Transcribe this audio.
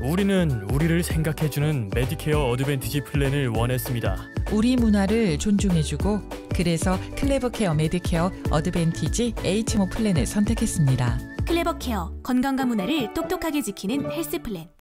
우리는 우리를 생각해주는 메디케어 어드밴티지 플랜을 원했습니다. 우리 문화를 존중해주고 그래서 클레버케어 메디케어 어드밴티지 HMO 플랜을 선택했습니다. 클레버케어, 건강과 문화를 똑똑하게 지키는 헬스 플랜.